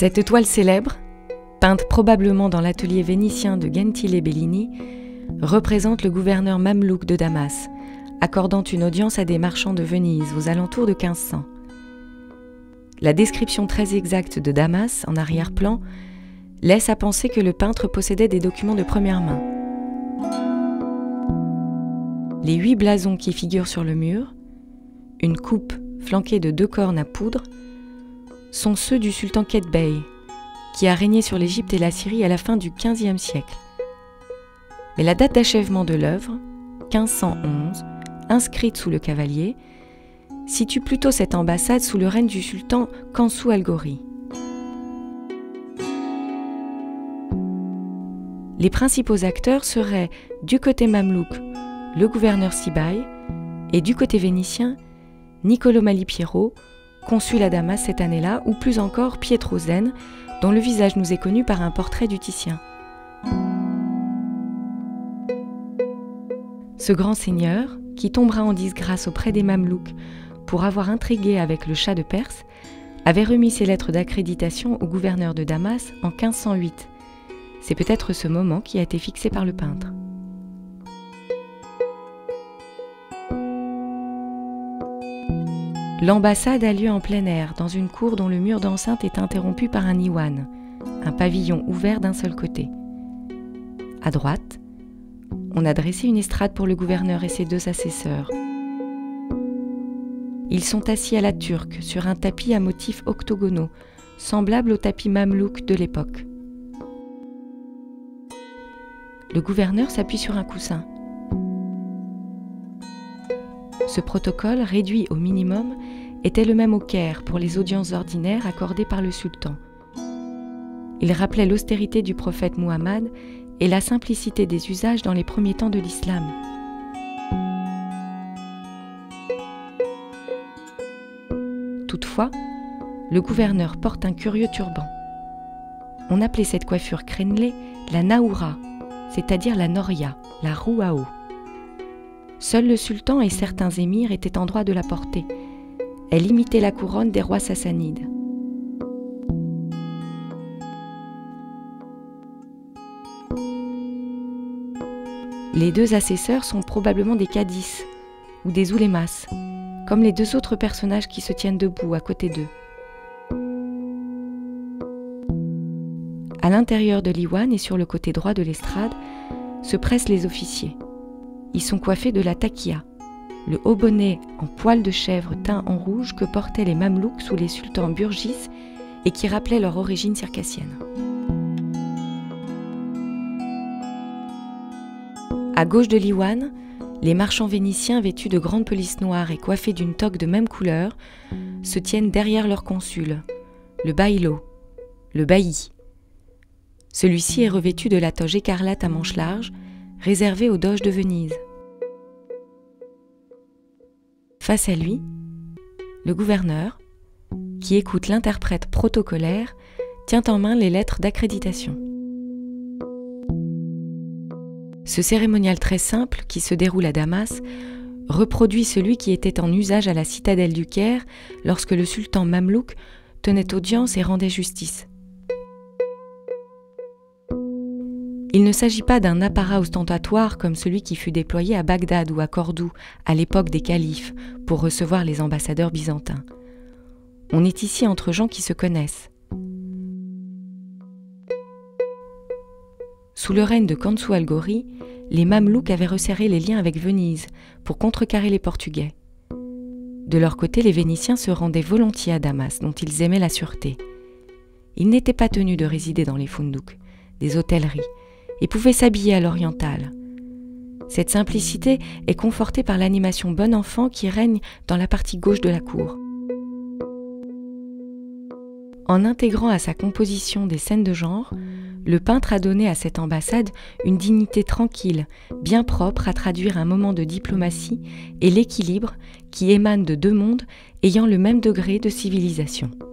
Cette toile célèbre, peinte probablement dans l'atelier vénitien de Gentile Bellini, représente le gouverneur mamelouk de Damas, accordant une audience à des marchands de Venise aux alentours de 1500. La description très exacte de Damas, en arrière-plan, laisse à penser que le peintre possédait des documents de première main. Les 8 blasons qui figurent sur le mur, une coupe flanquée de 2 cornes à poudre, sont ceux du sultan Qetbey, qui a régné sur l'Égypte et la Syrie à la fin du XVe siècle. Mais la date d'achèvement de l'œuvre, 1511, inscrite sous le cavalier, situe plutôt cette ambassade sous le règne du sultan Kansu al-Ghori. Les principaux acteurs seraient, du côté mamelouk, le gouverneur Sibaï, et du côté vénitien, Niccolò Malipiero, consul à Damas cette année-là, ou plus encore Pietro Zen, dont le visage nous est connu par un portrait du Titien. Ce grand seigneur, qui tombera en disgrâce auprès des Mamelouks pour avoir intrigué avec le Shah de Perse, avait remis ses lettres d'accréditation au gouverneur de Damas en 1508. C'est peut-être ce moment qui a été fixé par le peintre. L'ambassade a lieu en plein air, dans une cour dont le mur d'enceinte est interrompu par un iwan, un pavillon ouvert d'un seul côté. À droite, on a dressé une estrade pour le gouverneur et ses 2 assesseurs. Ils sont assis à la turque, sur un tapis à motifs octogonaux, semblable au tapis mamelouk de l'époque. Le gouverneur s'appuie sur un coussin. Ce protocole, réduit au minimum, était le même au Caire pour les audiences ordinaires accordées par le sultan. Il rappelait l'austérité du prophète Muhammad et la simplicité des usages dans les premiers temps de l'islam. Toutefois, le gouverneur porte un curieux turban. On appelait cette coiffure crénelée la naoura, c'est-à-dire la noria, la roue à eau. Seul le sultan et certains émirs étaient en droit de la porter. Elle imitait la couronne des rois sassanides. Les 2 assesseurs sont probablement des cadis ou des oulémas, comme les 2 autres personnages qui se tiennent debout à côté d'eux. À l'intérieur de l'iwan et sur le côté droit de l'estrade se pressent les officiers. Ils sont coiffés de la takia, le haut bonnet en poil de chèvre teint en rouge que portaient les Mamelouks sous les sultans Burgis et qui rappelait leur origine circassienne. À gauche de l'iwan, les marchands vénitiens vêtus de grandes pelisses noires et coiffés d'une toque de même couleur se tiennent derrière leur consul, le baïlo, le bailli. Celui-ci est revêtu de la toge écarlate à manches larges, réservée aux doges de Venise. Face à lui, le gouverneur, qui écoute l'interprète protocolaire, tient en main les lettres d'accréditation. Ce cérémonial très simple, qui se déroule à Damas, reproduit celui qui était en usage à la citadelle du Caire lorsque le sultan mamelouk tenait audience et rendait justice. Il ne s'agit pas d'un apparat ostentatoire comme celui qui fut déployé à Bagdad ou à Cordoue à l'époque des califes pour recevoir les ambassadeurs byzantins. On est ici entre gens qui se connaissent. Sous le règne de Kansu al-Ghori, les Mamelouks avaient resserré les liens avec Venise pour contrecarrer les Portugais. De leur côté, les Vénitiens se rendaient volontiers à Damas, dont ils aimaient la sûreté. Ils n'étaient pas tenus de résider dans les foundouks, des hôtelleries, et pouvaient s'habiller à l'orientale. Cette simplicité est confortée par l'animation bon enfant qui règne dans la partie gauche de la cour. En intégrant à sa composition des scènes de genre, le peintre a donné à cette ambassade une dignité tranquille, bien propre à traduire un moment de diplomatie et l'équilibre qui émane de 2 mondes ayant le même degré de civilisation.